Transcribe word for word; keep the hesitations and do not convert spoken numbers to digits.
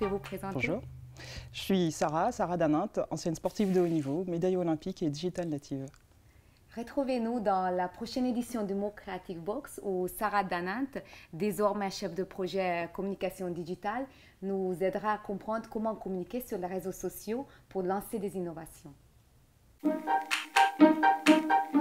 pouvez vous présenter? Bonjour, je suis Sarah, Sarah Daninte, ancienne sportive de haut niveau, médaille olympique et digital native. Retrouvez-nous dans la prochaine édition du Mot Creative Box où Sarah Daninte, désormais chef de projet communication digitale, nous aidera à comprendre comment communiquer sur les réseaux sociaux pour lancer des innovations.